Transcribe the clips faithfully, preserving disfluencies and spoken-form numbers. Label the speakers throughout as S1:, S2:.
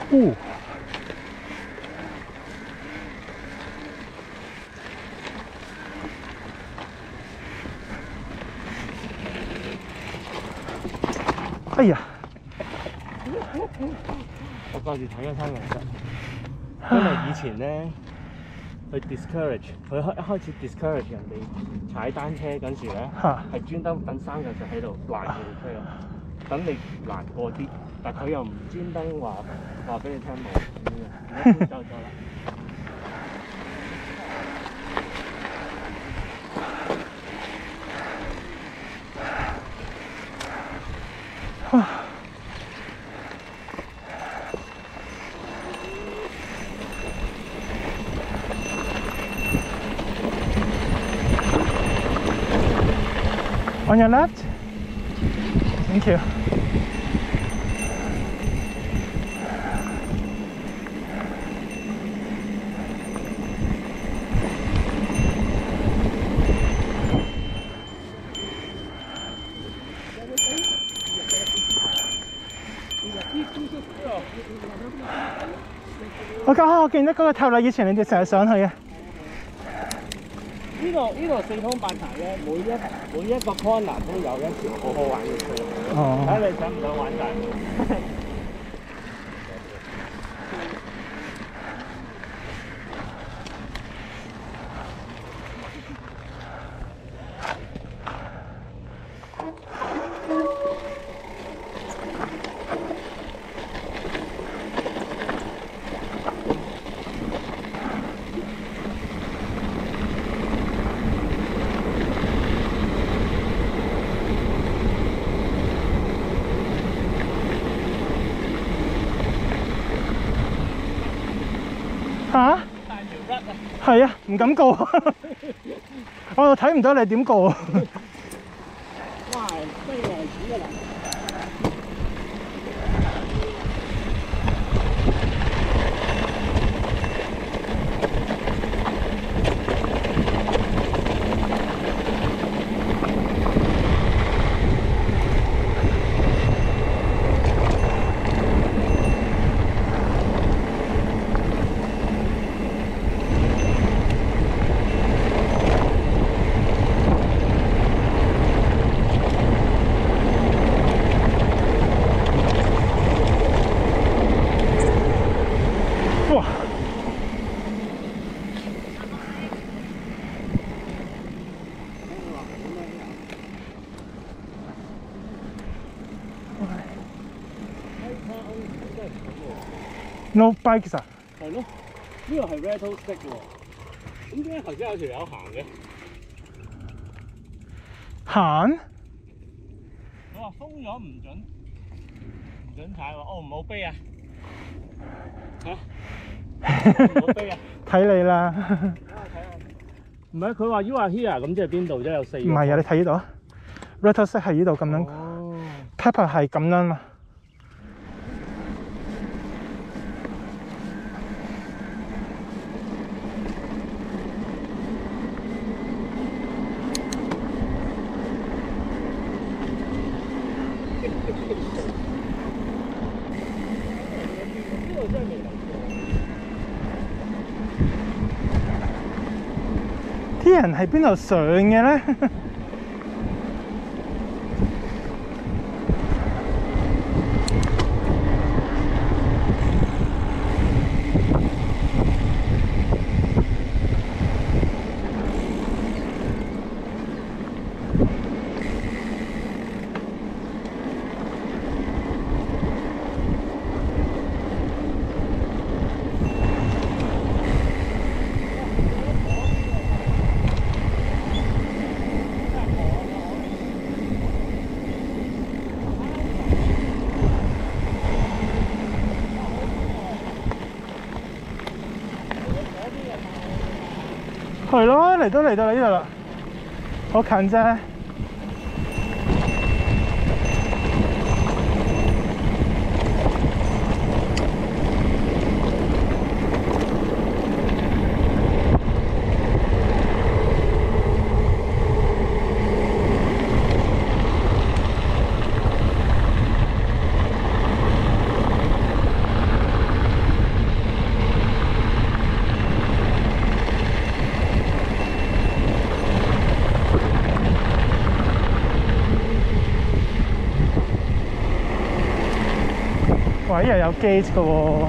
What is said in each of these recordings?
S1: 哦，哎呀！
S2: 我掛住睇嗰山其實，因為以前咧，佢 discourage，佢開一開始 discourage 人哋踩單車嗰陣時咧，係專登等山腳就喺度攔住條車咯，等你難過啲，但佢又唔專登話話俾你聽冇咁樣，而家搬走咗啦。
S1: On your left? Thank you.我講我見到嗰個塔啦，以前你哋成日上去嘅。
S2: 呢度呢度四通八達咧，每一每一個 corner 都有一條好好玩嘅車。哦。睇你想唔想玩晒？
S1: 嚇？係啊，唔敢過。我又睇唔到你點過。哇！
S2: 飛嚟紙㗎啦〜
S1: No bikes 啊！
S2: 係咯，呢個係 rattle stick 喎。咁點解頭先有條友行嘅？
S1: 行？
S2: 佢話封咗唔準唔準踩喎。哦，唔好飛啊！嚇？唔好飛啊！
S1: 睇你啦。
S2: 睇下。唔係，佢話 you are here， 咁即係邊度啫？有四。唔
S1: 係啊，你睇呢度啊 ，rattle stick 係呢度咁樣。哦。Pepper 係咁樣嘛。啲人喺邊度上嘅咧？係咯，嚟都嚟到呢度啦，好近啫。 哇！呢度有 gate 嘅喎。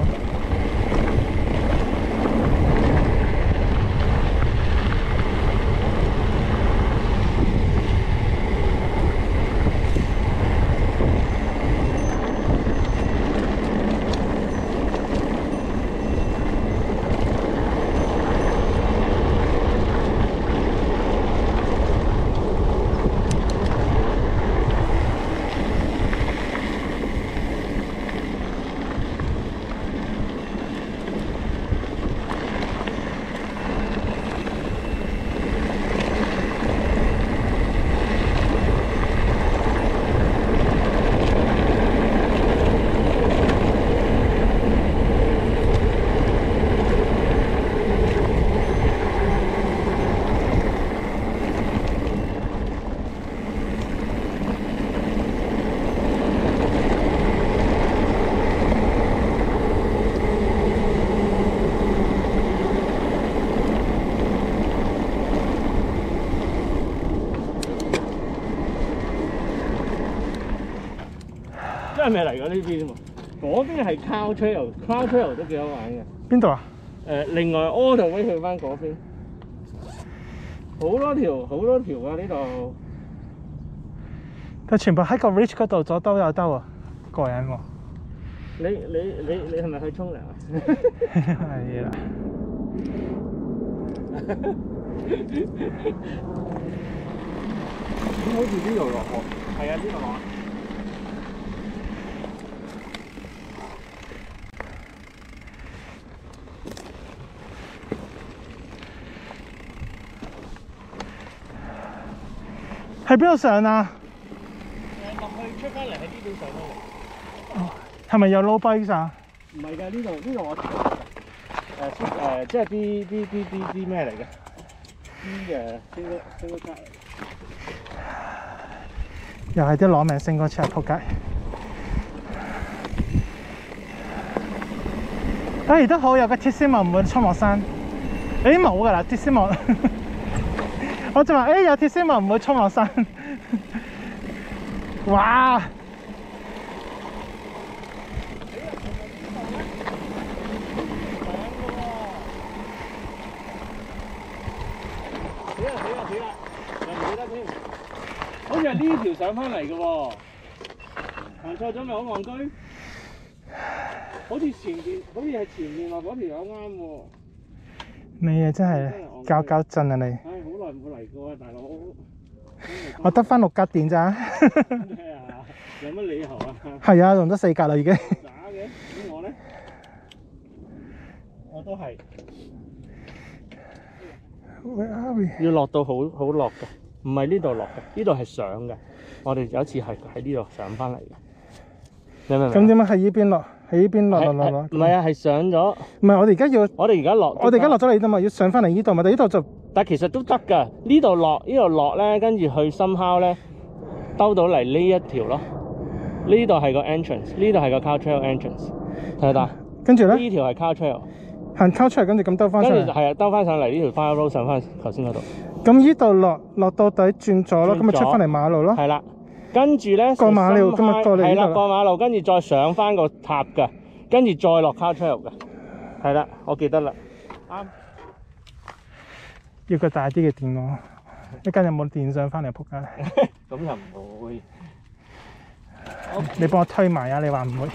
S2: 真係未嚟過呢邊喎，嗰邊係 Cow Trail，Cow Trail 都幾好玩嘅。
S1: 邊度啊？
S2: 誒、呃，另外 all the way 去翻嗰邊，好多條好多條啊呢度。
S1: 佢全部喺個 ridge 嗰度左兜右兜啊，過癮喎！
S2: 你你你你係咪去沖涼啊？
S1: 係啦。
S2: 咁好似呢度落喎，係啊，呢度落。
S1: 喺邊度上啊？
S2: 誒落去出翻嚟喺呢度上翻嚟。
S1: 哦，係咪有 low bike 啊？
S2: 唔係㗎，呢度呢度我誒誒，即係啲啲啲啲啲咩嚟嘅？啲誒 single single car 嚟。
S1: 又係啲攞命升嗰車仆街。哎，都好有個鐵絲網唔會衝落山。誒冇㗎啦，鐵絲網。我就話：誒有鐵絲網唔會衝落山。哇！
S2: 死啦死啦死啦！又唔記得添，好似係呢條上翻嚟嘅喎，行錯咗咪好戇居？好似前邊，好似係前面話嗰條友啱喎。
S1: 你啊真係搞搞震啊你！
S2: 唉，好耐冇嚟過啊，大佬。
S1: 我得翻六格電咋？
S2: 咩啊？有乜理由啊？
S1: 係啊，用咗四格啦已經。
S2: 假嘅，咁我咧，我都係。要落到好好落嘅，唔係呢度落嘅，呢度係上嘅。我哋有一次係喺呢度上翻嚟嘅，你明唔明？
S1: 咁點解喺呢邊落？喺呢邊落落落落？
S2: 唔係啊，係上咗。
S1: 唔係，我哋而家要，
S2: 我哋而家落，
S1: 我哋而家落咗嚟啫嘛，要上翻嚟呢度嘛，但呢度就，
S2: 但其實都得㗎。呢度落，呢度落咧，跟住去深坑咧，兜到嚟呢一條咯。呢度係個 entrance， 呢度係個 Cow Trail entrance， 睇得？
S1: 跟住咧？
S2: 呢條係 Cow Trail。
S1: 行溝出嚟，跟住咁兜翻上嚟。跟住
S2: 係啊，兜翻上嚟呢條 fire road 上翻頭先嗰度。
S1: 咁呢度落落到底轉左咯，咁咪出翻嚟馬路咯。
S2: 係啦，跟住咧
S1: 過馬路，咁咪過嚟呢度。
S2: 係啦，過馬路，跟住再上翻個塔㗎，跟住再落 Cow Trail 㗎。係啦，我記得啦。啱。
S1: 要個大啲嘅電喎，一間有冇電上翻嚟仆街？
S2: 咁又唔會。
S1: 你幫我推埋啊！你話唔會。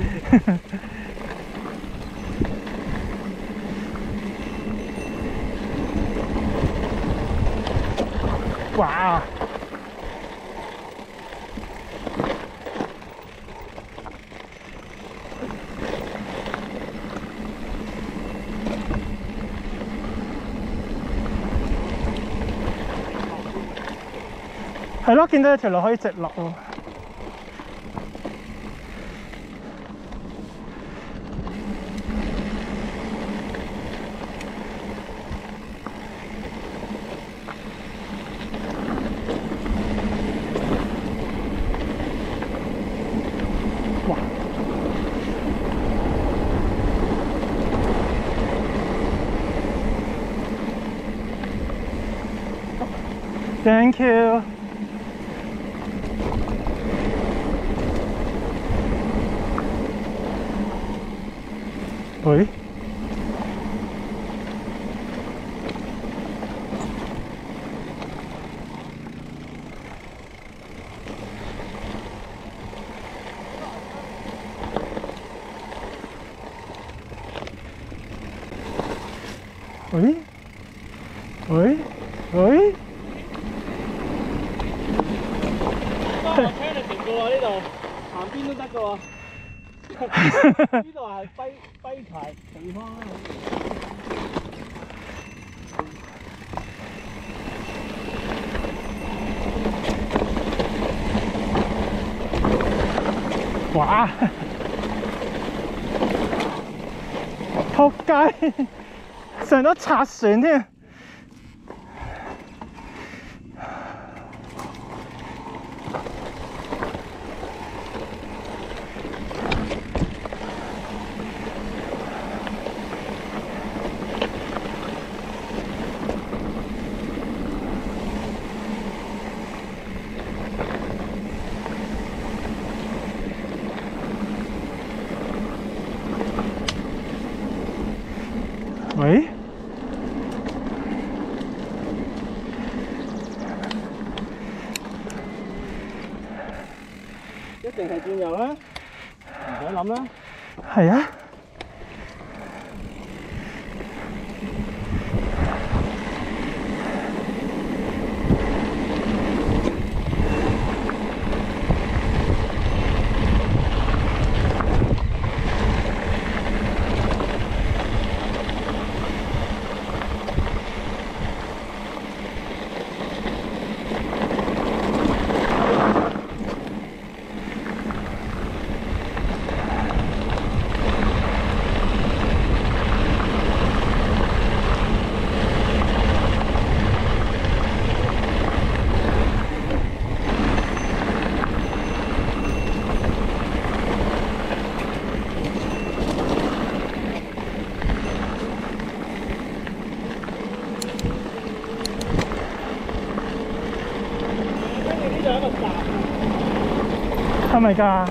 S1: 哇！係咯，見到一條路可以直落喎。Thank you。 喂？喂？喂？喂？
S2: 我聽你停過喎呢度，行邊都得㗎喎。呢度係跛跛柴地方。
S1: 哇！仆街，上咗拆船添。喂？
S2: 一定係轉右啦，唔使諗啦。
S1: 係啊。係咪㗎？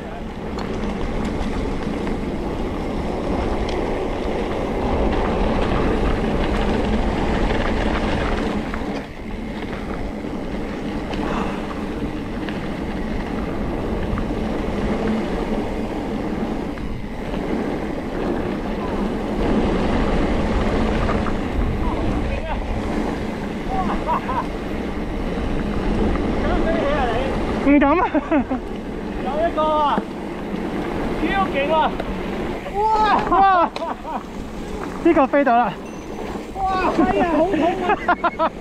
S1: 唔敢啊！
S2: 有一個啊，超勁啊！哇
S1: 哇！呢個飛到啦！
S2: 哇，係啊，好痛啊！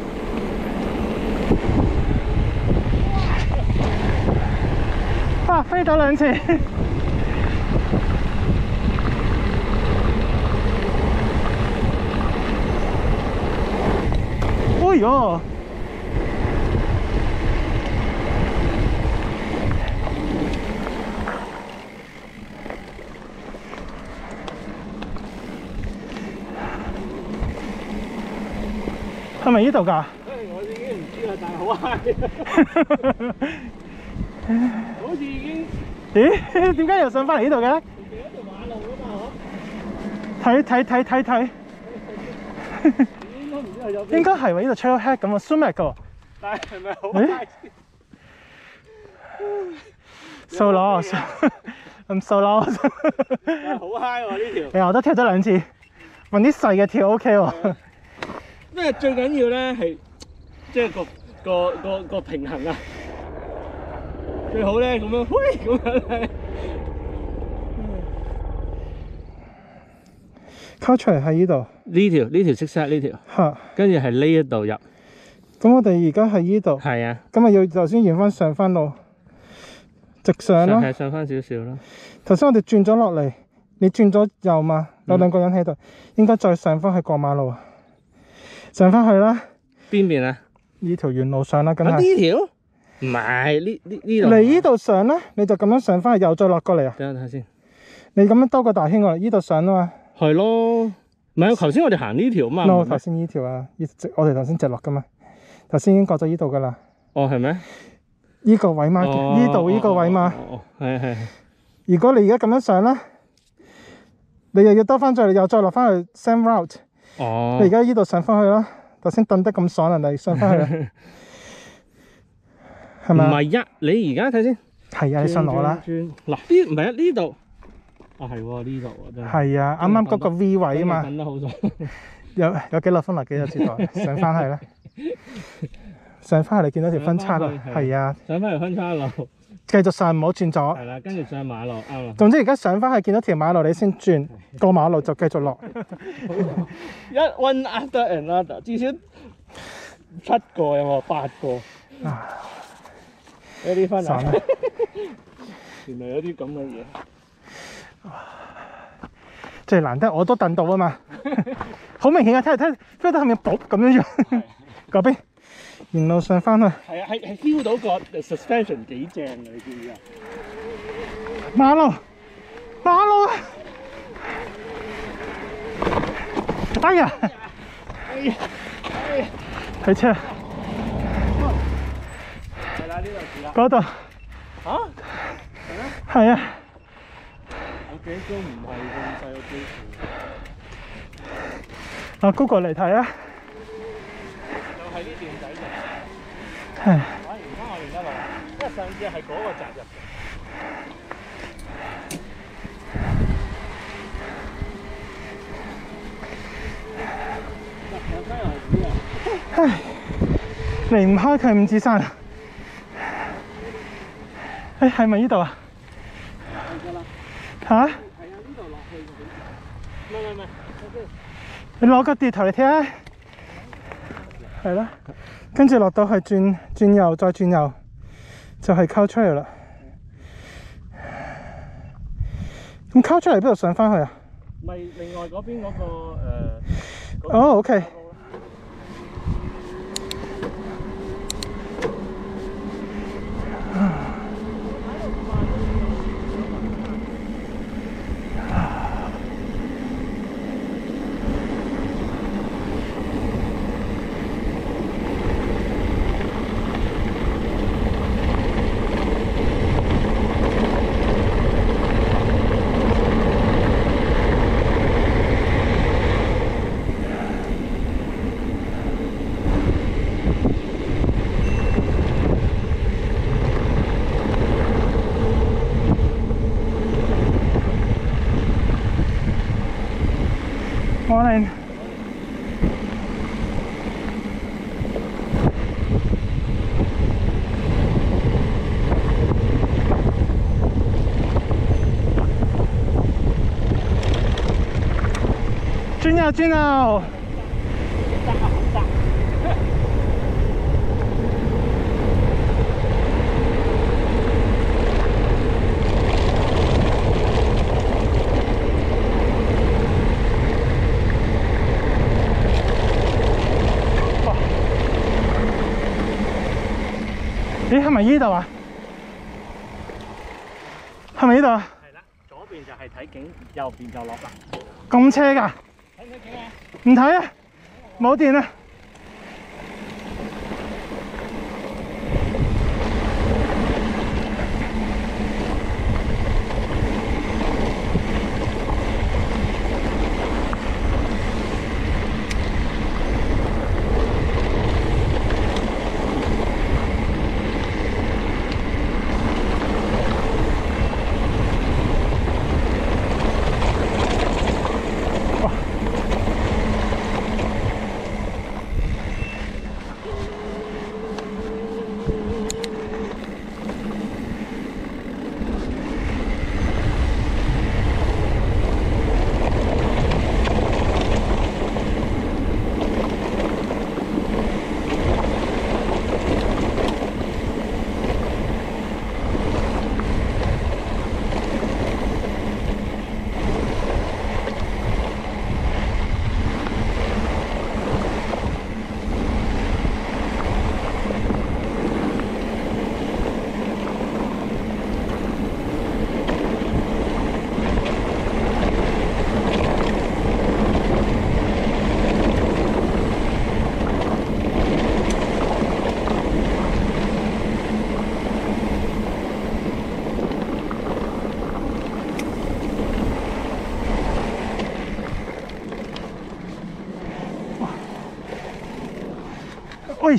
S1: 哇，飛到兩次！哎呦！係咪呢度㗎？
S2: 我已經唔知啦，但係好嗨，好似已經
S1: 咦？點解又上翻嚟呢度嘅？
S2: 其實一條馬路㗎嘛，
S1: 睇睇睇睇睇，
S2: 應該唔知係有邊。
S1: 應該係喎，呢度 trailhead 咁啊 ，zoom 㗎。
S2: 但係係咪好嗨
S1: ？So lost，I'm so lost。
S2: 好嗨喎呢條！
S1: 誒，我都跳咗兩次，揾啲細嘅跳 OK 喎。
S2: 因為最緊要咧係即係個個個個平衡啊，最好咧咁樣，喂咁樣咧。
S1: 交出嚟喺呢度。
S2: 呢條呢條色塞呢條。
S1: 嚇。跟
S2: 住係呢一度入。
S1: 咁我哋而家喺呢度。係啊。咁咪要頭先沿翻上翻路，直上咯。
S2: 係上翻少少咯。
S1: 頭先我哋轉咗落嚟，你轉咗右嘛？有兩個人喺度，應該再上翻去過馬路啊！上翻去啦，
S2: 邊邊啊？
S1: 呢條原路上啦，梗係。
S2: 呢條？唔係呢呢呢度。
S1: 嚟呢度上啦，你就咁樣上翻去，又再落過嚟啊！
S2: 等我睇下先。
S1: 你咁樣兜個大圈過嚟，呢度上啊嘛。
S2: 係咯，唔係頭先我哋行呢條啊嘛。
S1: no， 頭先呢條啊，我哋頭先直落噶嘛，頭先已經過咗呢度噶啦。
S2: 哦，係咩？
S1: 呢個位嘛，呢度呢個位嘛。
S2: 哦，係係。
S1: 如果你而家咁樣上啦， 你又要兜翻再，又再落翻去 same route。哦。你而家依度上翻去啦，頭先蹬得咁爽，人哋上翻去，係咪？唔係呀，你而家睇先。係啊，你信我啦。嗱，呢唔係啊，呢度。啊係喎，呢度喎真係。係啊，啱啱嗰個 V 位啊嘛。蹬得好爽。有有幾落分啦？幾個節台上翻去啦。上翻去你見到條分叉路，係啊。上翻條分叉路。繼續上，唔好轉左。係啦，跟住上馬路啱啦。總之而家上翻去見到條馬路，你先轉過馬路就繼續落。一 one after another， 至少七個有冇？八個。有啲分啊！原來有啲咁嘅嘢。最難得我都蹬到啊嘛！好明顯啊，睇嚟睇，feel 到後面ปุ๊咁樣樣。嗰邊。沿路上翻去，係啊，係係 feel 到個 suspension 幾正啊！你知唔知啊？馬路，馬路啊！哎呀！哎呀！哎呀！睇車。係啦，呢度住啦。嗰度。嚇？係咩？係啊。我記都唔係咁細個機庫。啊 ，Google 嚟睇啊！就係呢段仔嘅。係。反而唔關我哋一路，因為上次係嗰個閘入嘅。唉，離唔開佢五指山。誒，係咪呢度啊？係㗎啦。嚇？係啊，呢度落去嘅。唔係唔係，你攞個地圖嚟睇下。係啦。跟住落到去轉轉右，再轉右，就係 Cow Trail 啦。咁 Cow Trail 邊度上翻去啊？咪另外嗰邊嗰個誒。哦 ，OK。Morning。轉右轉右。咦，係咪呢度啊？係咪呢度啊？係啦，左邊就係睇景，右邊就落啦。咁車㗎？睇唔睇景啊？唔睇啊，冇電啊。 喂！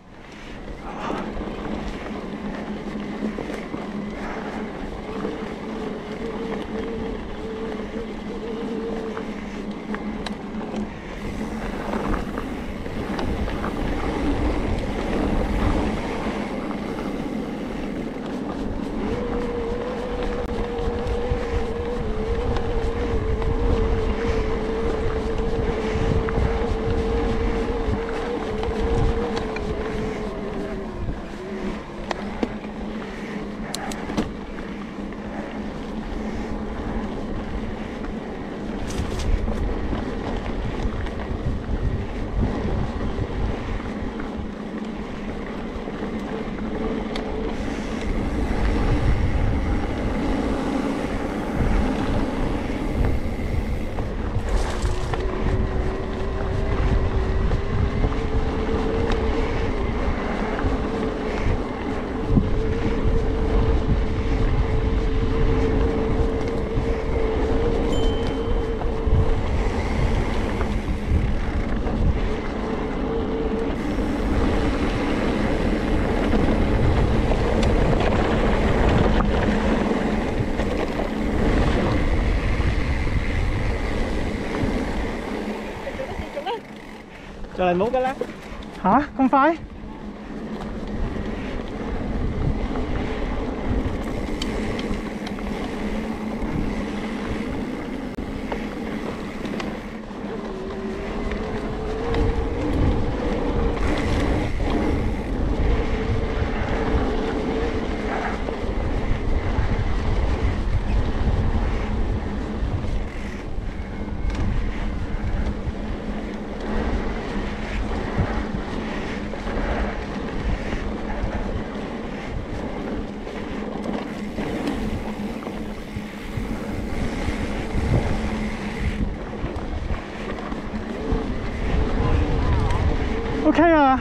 S2: 就嚟冇㗎啦！
S1: 吓咁快？OK 啊，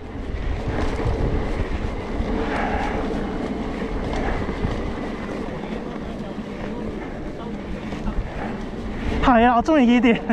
S1: 係啊，我中意呢啲。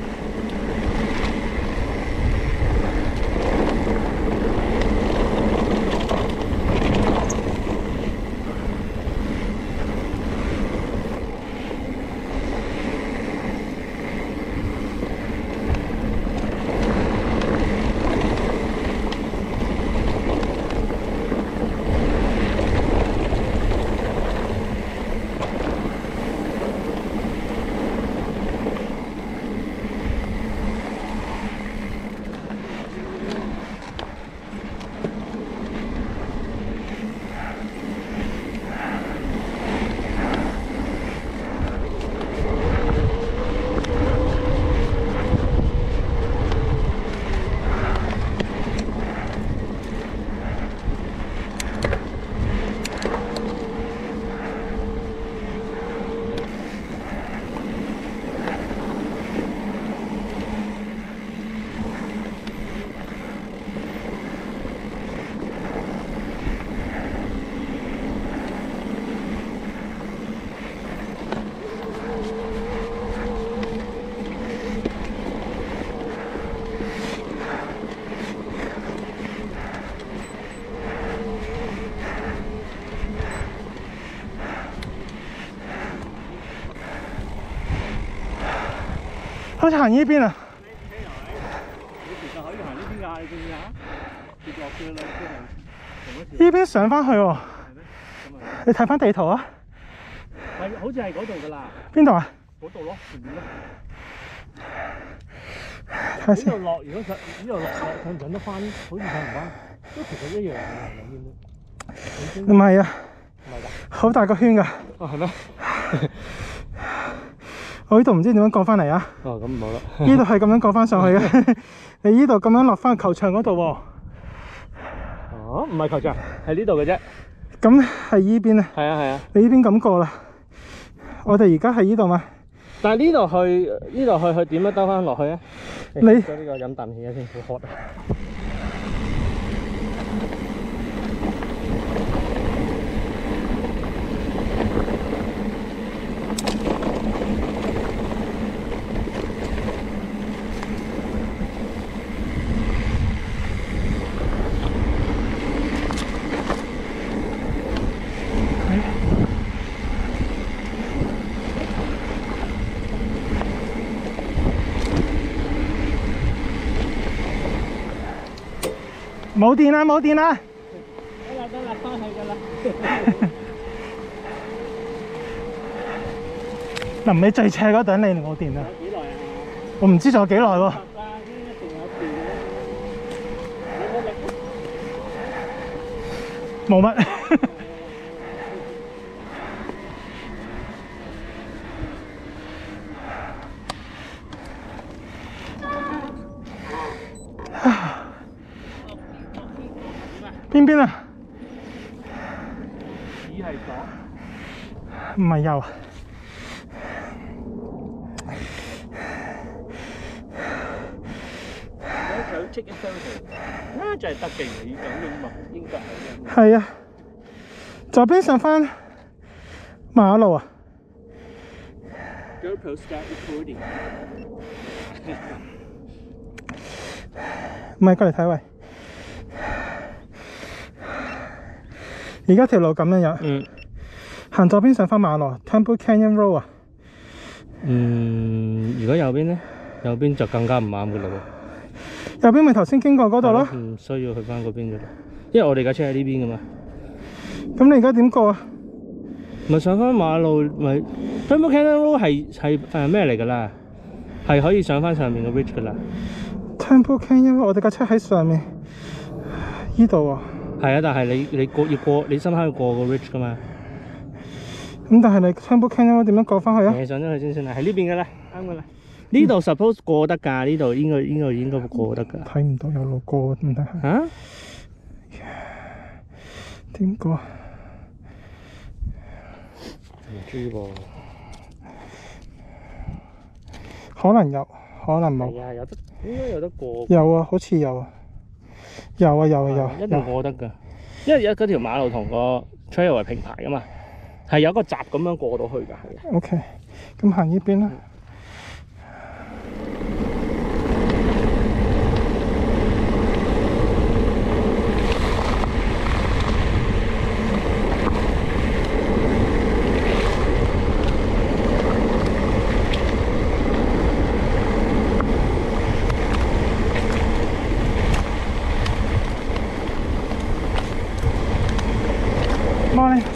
S1: 好似行呢邊啊！
S2: 你其實可以行呢邊㗎，你知唔知啊？跌落去啦，
S1: 呢邊上翻去喎。你睇翻地圖啊！
S2: 係，好似係嗰度㗎啦。
S1: 邊度啊？
S2: 嗰度咯，前面咯。
S1: 睇下先。
S2: 呢度落，如果上呢度落上唔上得翻？好似上唔翻，都其實一樣嘅兩邊都。
S1: 唔係啊，
S2: 唔係㗎，
S1: 好大個圈㗎。
S2: 哦，係咩？
S1: 我呢度唔知點樣過翻嚟啊！
S2: 哦，咁唔好啦。
S1: 呢度係咁樣過翻上去嘅，你呢度咁樣落翻球場嗰度喎。
S2: 哦，唔係球場，係呢度嘅啫。
S1: 咁係依邊啊？
S2: 係啊係啊。
S1: 你呢邊咁過啦。我哋而家喺呢度嘛？
S2: 但係呢度去呢度去去點樣兜翻落去啊？
S1: 你
S2: 將呢個飲啖氣啊先，好渴啊！
S1: 冇電啦，冇電啦！
S2: 得啦得啦，翻去㗎啦。
S1: 臨尾最斜嗰頂你冇電啦。
S2: 有幾耐啊？
S1: 我唔知仲有幾耐喎。冇乜。邊邊啊？
S2: 只係左，
S1: 唔係右啊。
S2: 想 take a photo， 啊，就係特技你咁樣嘛，應該係嘅。
S1: 係啊，左邊上返馬路啊。
S2: GoPro start recording。
S1: 唔係過嚟睇喂。而家條路咁樣樣，嗯，行左邊上返馬路 ，Turnbull Canyon Road 啊。
S2: 嗯，如果右邊咧，右邊就更加唔啱嘅嘞喎。
S1: 右邊咪頭先經過嗰度咯。
S2: 唔需要去返嗰邊嘅，因為我哋架車喺呢邊嘅嘛。
S1: 咁你而家點過啊？
S2: 咪上返馬路咪 Turnbull Canyon Road 係係誒咩嚟㗎啦？係可以上返上面嘅 ridge 㗎啦。
S1: Turnbull Canyon Road 我哋架車喺上面，依度啊。
S2: 係啊，但係你你過要過你深坑要過個 ridge 㗎嘛。
S1: 咁但係你 Turnbull Canyon Road 點樣過返去啊？
S2: 你上咗去先算啦，喺呢邊㗎啦，啱㗎啦。呢度 suppose 過得㗎，呢度應該應該應該過得㗎。
S1: 睇唔到有路過，唔睇下。嚇？點過？唔知喎。可能有，可能冇。
S2: 係啊，有得應該有得過。
S1: 有啊，好似有啊。有啊有啊有。
S2: 一定過得㗎，因為而家嗰條馬路同個 trail 係平排㗎嘛，係有個閘咁樣過到去㗎，係。
S1: OK， 咁行呢邊啦。Morning.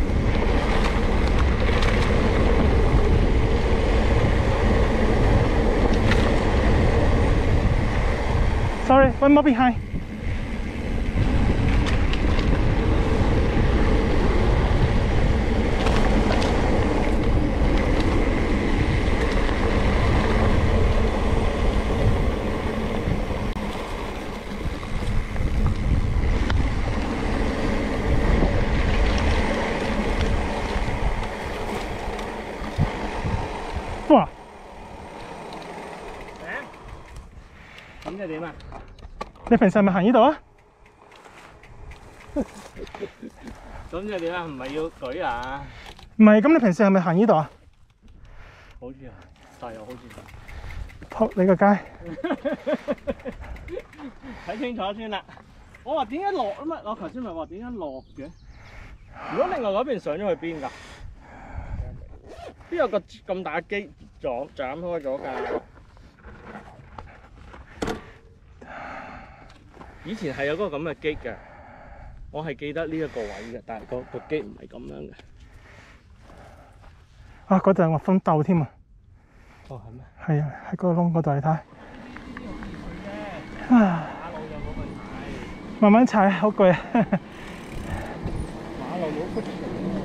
S1: Sorry, one more behind.哇！
S2: 咁即係點啊？
S1: 你平時係咪行呢度啊？
S2: 咁即係點啊？唔係要舉啊？
S1: 唔係，咁你平時係咪行呢度啊？
S2: 好似啊，但又好似
S1: 撲你個街！
S2: 睇清楚先啦。我話點解落啊嘛？我頭先咪話點解落嘅？如果另外嗰邊上咗去邊㗎？邊有個咁大機撞斬開咗㗎？以前係有嗰個咁嘅機嘅，我係記得呢一個位嘅，但係個個機唔係咁樣嘅。
S1: 啊！嗰度有個風竇添啊！
S2: 哦，係咩？
S1: 係啊，喺嗰個窿嗰度你睇。啊！
S2: 馬路就冇問題。
S1: 慢慢踩，好攰啊！
S2: 馬路冇乜。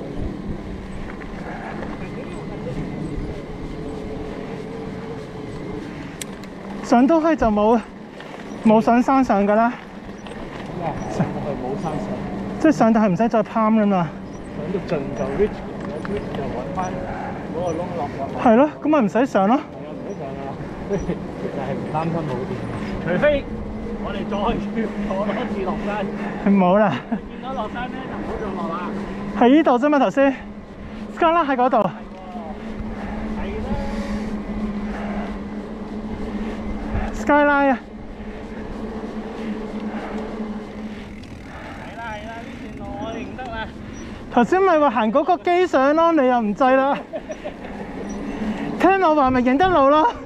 S1: 上到去就冇冇上山上㗎啦。
S2: 上到去冇山上。
S1: 即係上到去唔使再攀㗎嘛。
S2: 上到盡就 reach， 有 reach 就揾翻嗰個窿落入。
S1: 係咯，咁咪唔使上咯。
S2: 係啊，唔使上啊，就係唔擔心冇電。除非我哋再坐多次落山。
S1: 冇啦。
S2: 見到落山咧就唔好再落啦。
S1: 喺呢度啫嘛，頭先。Skyline 喺嗰度。Skyline 啊！
S2: 係啦係啦，呢段路我認得啦。
S1: 頭先咪話行嗰個機上咯，你又唔制啦。聽我話咪認得路咯。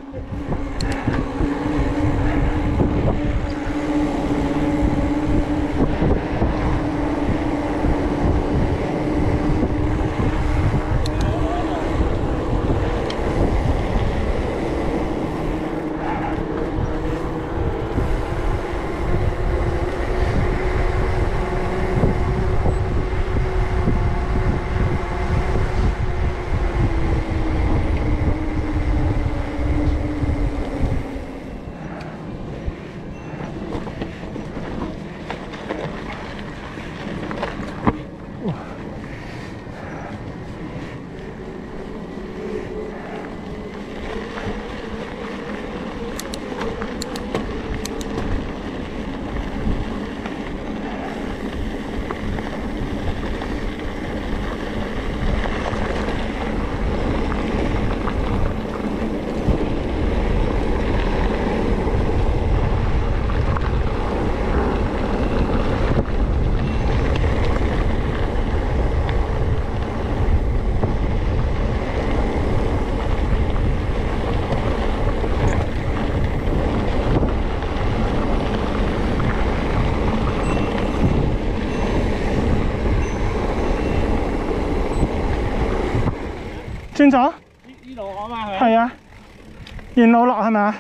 S1: 轉咗？
S2: 呢呢度啊嘛係。
S1: 係啊，沿路落係咪啊？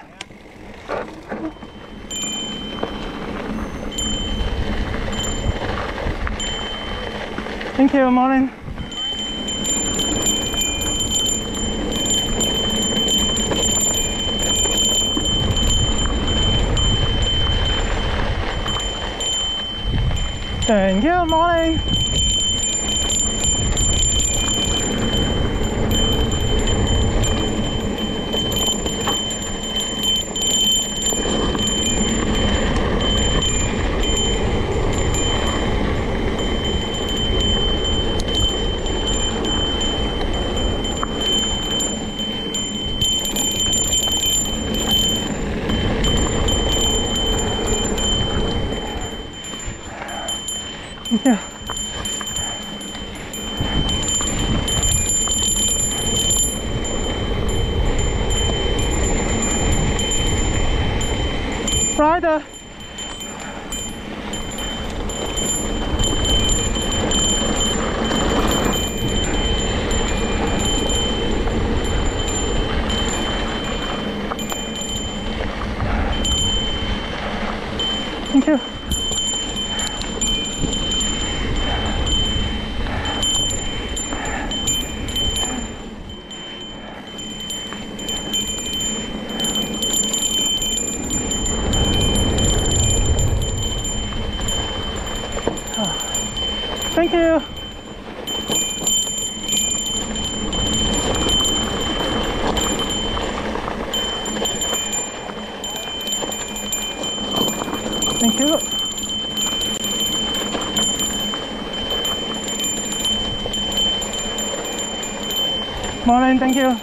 S1: Thank you, morning. Thank you, morning. Yeah. Rider. Thank you. Thank you. Thank you. Morning, thank you.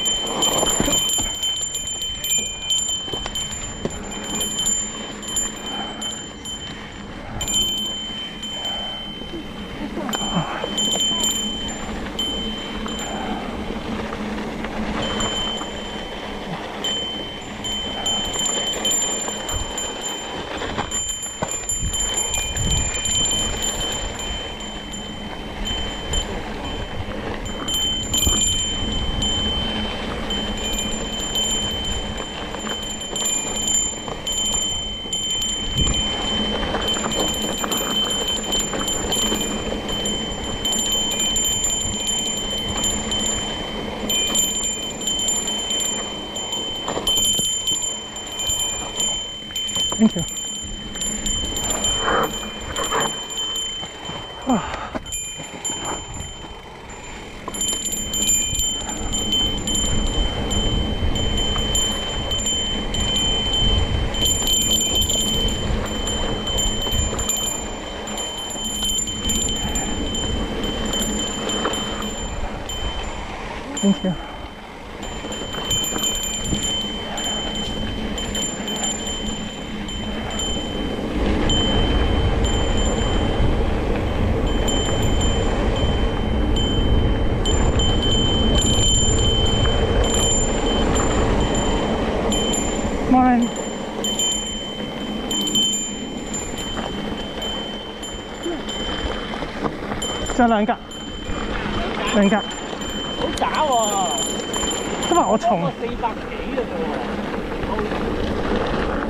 S1: Thank you. Oh. Thank you. Morning. 仲有兩格，兩格。
S2: 好渣喎！
S1: 因為我重。
S2: 四百幾嘅啫喎。